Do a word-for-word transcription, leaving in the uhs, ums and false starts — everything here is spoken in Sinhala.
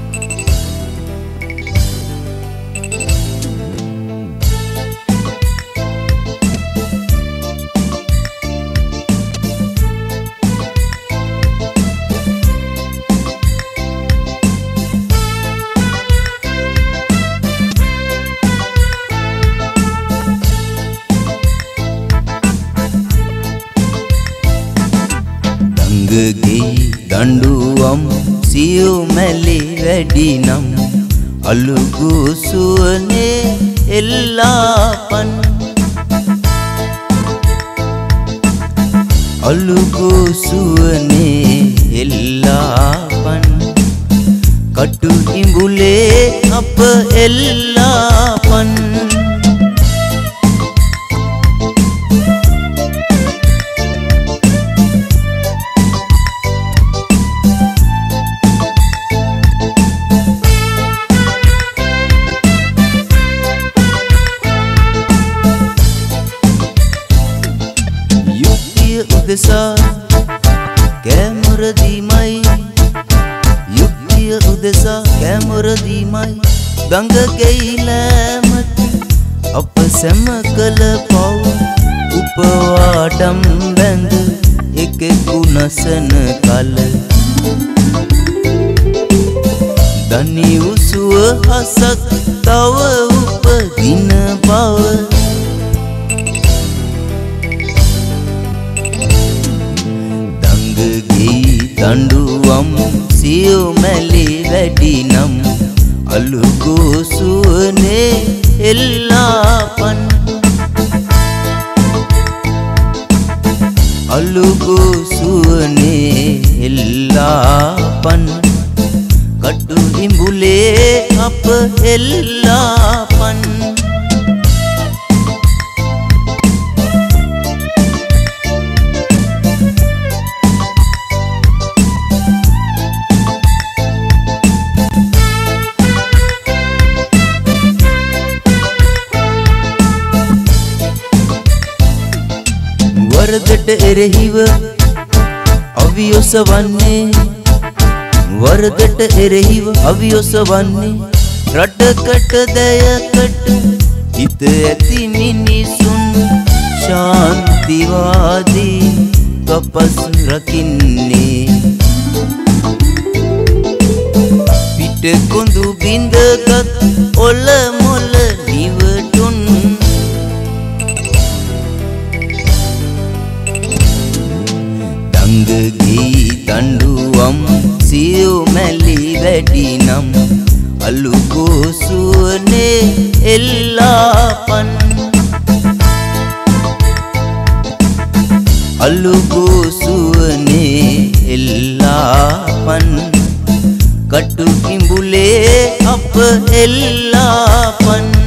Dangagei Danduwam siyo meli වැඩිනම් අලුගු සුවනේ එල්ලාපන් අලුගු සුවනේ එල්ලාපන් කටු ඉඹුලේ අප එල්ලාපන් udesa camera dimai yuktiya udesa camera dimai Dangagei lamati apa samakala paw upawadam band ekeku nasana kala dani usuwa hasak tawa upadina bawa Dangagei Danduwam siyo meli වැඩිනම් අලුගු සුවනේ එල්ලාපන් අලුගු සුවනේ එල්ලාපන් කටු ඉඹුලේ අප එල්ලාපන් වරදට එරෙහිව අවියොසවන්නේ වරදට එරෙහිව අවියොසවන්නේ රටකට දයකට හිත ඇති මිනිසුන් ශාන්තිවාදී තපස් රකින්නේ පිට කොඳු බින්දගත් ඔල මොල නිවටුන් Dangagei Danduwam siyo meli වැඩිනම් අලුගු සුවනේ එල්ලාපන් අලුගු සුවනේ එල්ලාපන් කටු ඉඹුලේ අප එල්ලාපන්